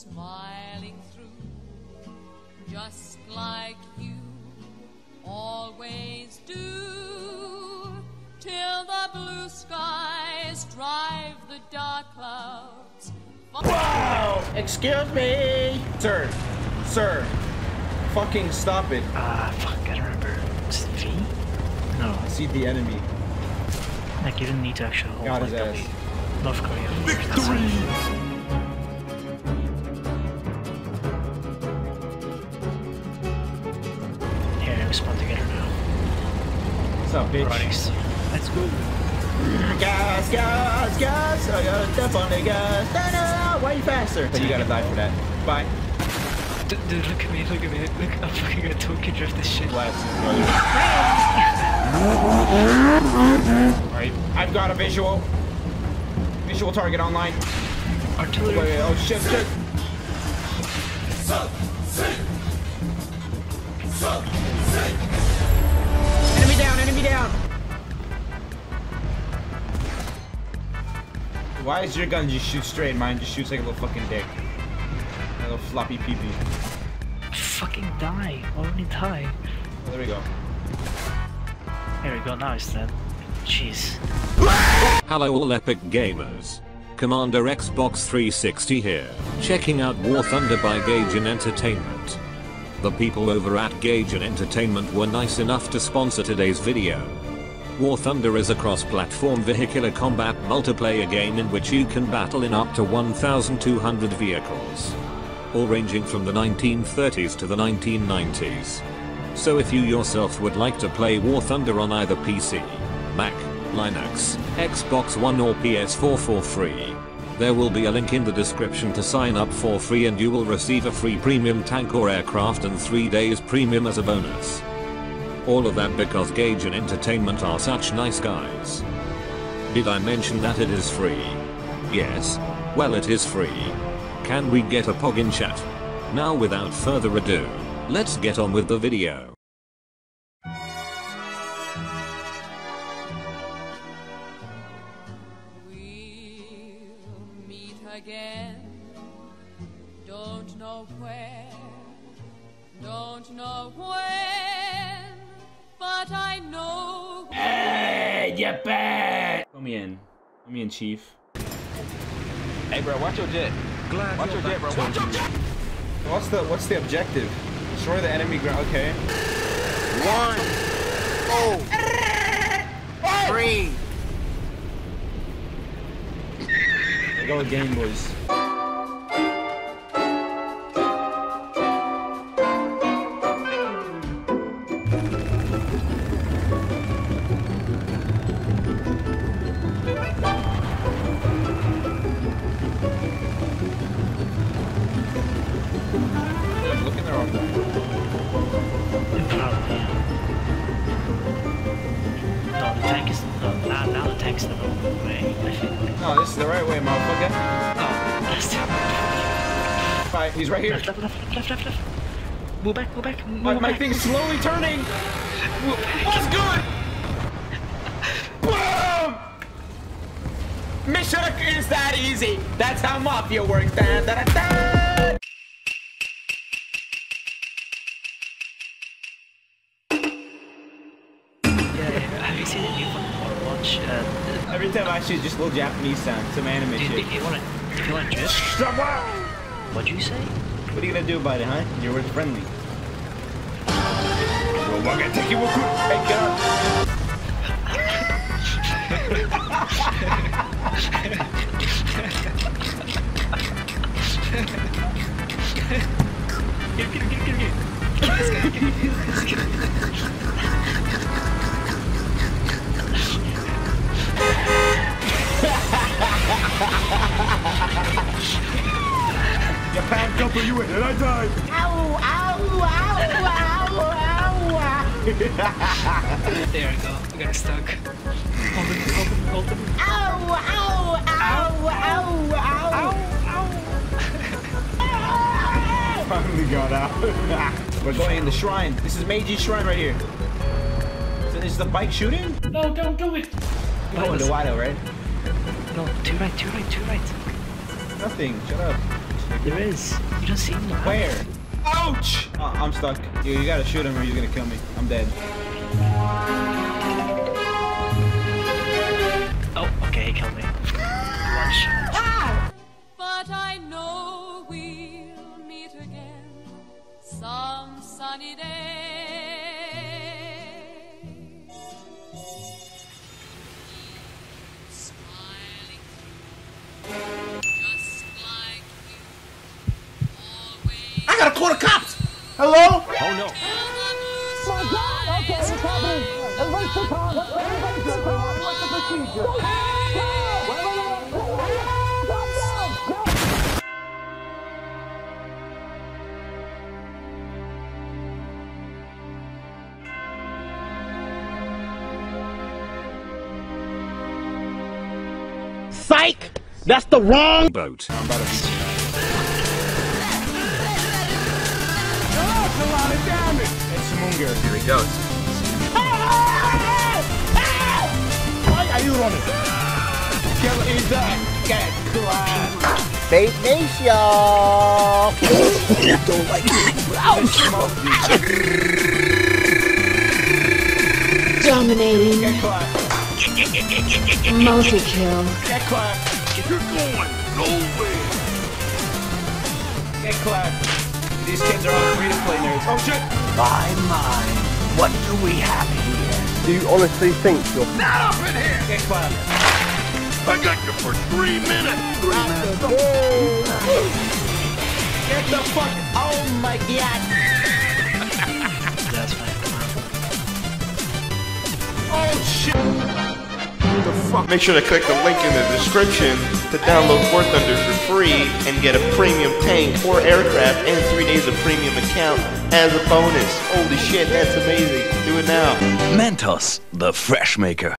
smiling through, just like you always do, till the blue skies drive the dark clouds. Wow! Excuse me! Sir, fucking stop it. Fuck, I don't remember. Is it V? No. I see the enemy. Like, you didn't need to actually hold Got like his ass. North Korea. Victory! Here, we spawn together now. What's up, bitch? Right. Let's go. Gas! I gotta step on the gas. No, why are you faster? But you gotta die for that. Bye. Dude, look at me. Look, I'm fucking gonna Tokyo drift this shit. Alright, I've got a visual. Visual target online. Artillery. Wait, oh shit. Enemy down. Why is your gun just shoot straight? Mine just shoots like a little fucking dick. A little floppy peepee. Fucking die. Already die. Oh, there we go. There we go, now it's dead. Jeez. Hello all epic gamers. Commander Xbox 360 here, checking out War Thunder by Gaijin Entertainment. The people over at Gaijin Entertainment were nice enough to sponsor today's video. War Thunder is a cross-platform vehicular combat multiplayer game in which you can battle in up to 1,200 vehicles, all ranging from the 1930s to the 1990s. So if you yourself would like to play War Thunder on either PC, Mac, Linux, Xbox One or PS4 for free, there will be a link in the description to sign up for free and you will receive a free premium tank or aircraft and 3 days premium as a bonus. All of that because Gaijin Entertainment are such nice guys. Did I mention that it is free? Yes. Well, it is free. Can we get a pog in chat? Now without further ado, let's get on with the video. We'll meet again. Don't know where, don't know when, but I know. Hey, you bet! Let me in, Chief. Hey, bro, watch your jet. Watch your jet, bro. Watch your jet. What's the objective? Destroy the enemy ground. Okay. 1, 2, 3. There go again, boys. Now the tank's the wrong way, I think. No, this is the right way, motherfucker. Oh, that's too Bye, he's right here. Left. Move back. My thing's slowly turning. What's good? Boom! Mission is that easy. That's how Mafia works. Da, da, da, da. Have you seen the new one? Watch. Every time I shoot, just little Japanese sound, some anime Dude, shit. if you want to drift, what'd you say? What are you gonna do about it, huh? You're friendly. Well, we're gonna take you with hey, get up. Japan jumper, you in and I died. Ow. There we go. We got stuck. Hold him. Ow. Finally got out. We're going in the shrine. This is Meiji's shrine right here. So this is the bike shooting? No, don't do it. Oh, the Wado, right? No, too right. Nothing. Shut up. There is. You don't see him though. Where? Ouch! I'm stuck. You gotta shoot him or he's gonna kill me. I'm dead. Oh, okay, he killed me. Lunch. But I know we'll meet again some sunny day. Smiling just like you always. I gotta call the cops! Hello? Oh no. Psych! That's the wrong boat. I'm about to be. It's Munger. Here he goes. Why are you running? Kill is that? Get clap. Fate Nation! Don't like it. Dominating. Get clap. Multi-kill. Get clap. You're going nowhere. Get clap. These kids are all free to play nerds. Oh shit! My mind, what do we have here? Do you honestly think you're Not up in here. Get clap. I got you for 3 minutes. Get the fuck. Oh my god. That's fine. Oh shit. Make sure to click the link in the description to download War Thunder for free and get a premium tank or aircraft and 3 days of premium account as a bonus. Holy shit, that's amazing. Do it now. Mentos, the fresh maker.